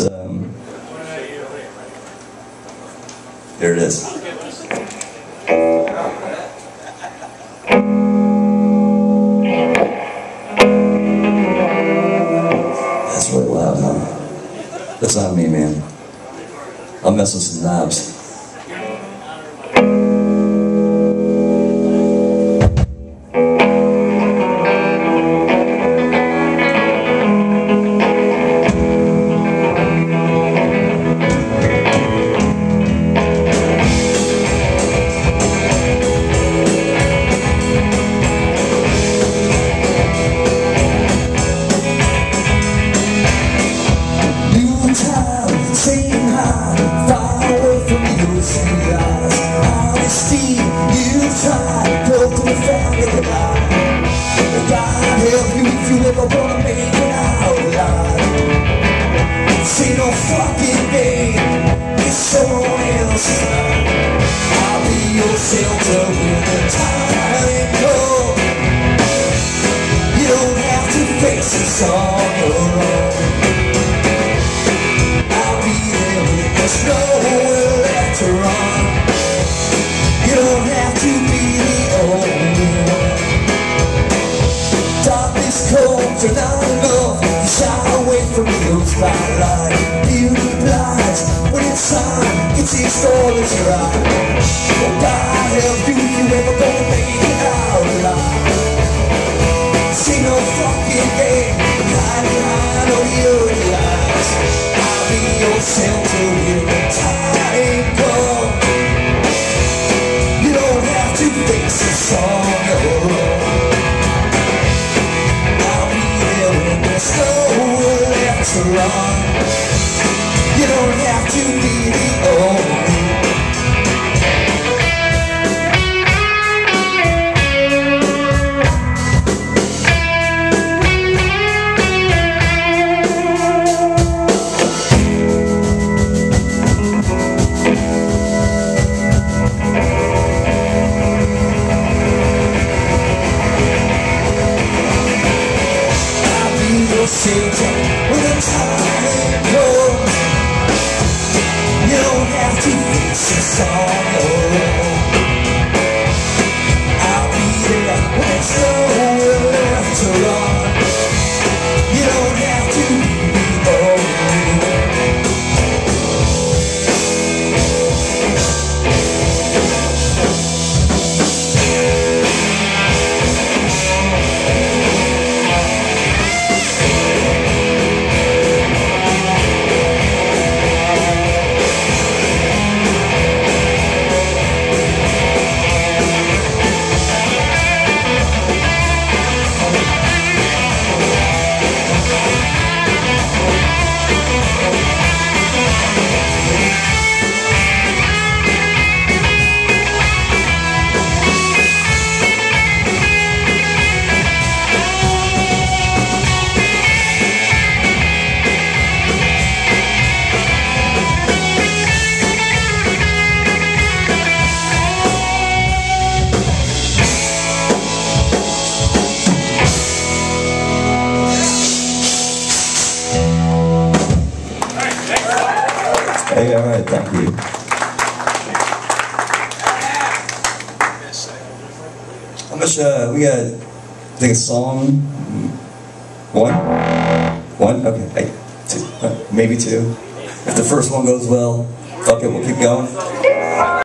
Here it is. That's really loud, huh? That's not me, man. I'll mess with some knobs. Same high, far away from the ocean lies. Honesty, you tried, built to the family line. God help you if you ever wanna make it out alive. This ain't no fucking game, it's someone else's life. I'll be your shelter when the time comes. You don't have to face this on your own. There's nowhere left to run. You don't have to be the only one. Darkness comes or not enough. You shy away from the old spotlight. Beauty blinds when it's time. It's the stories your eyes. Oh, God help you if you ever gonna make it out alive. This ain't no fucking game. Hide behind all the ugly lies. I'll be your shelter when the time comes. You don't have to face this on your own. I'll be there when there's nowhere left to run. You don't have to be the only one. Shelter when the time comes. You don't have to face this on your own. I'll be there when there's nowhere left to run. You don't have to be the only one. Hey, all right, thank you. How much, we got, I think a song, one? Okay, hey, two, maybe two. If the first one goes well, fuck it, we'll keep going.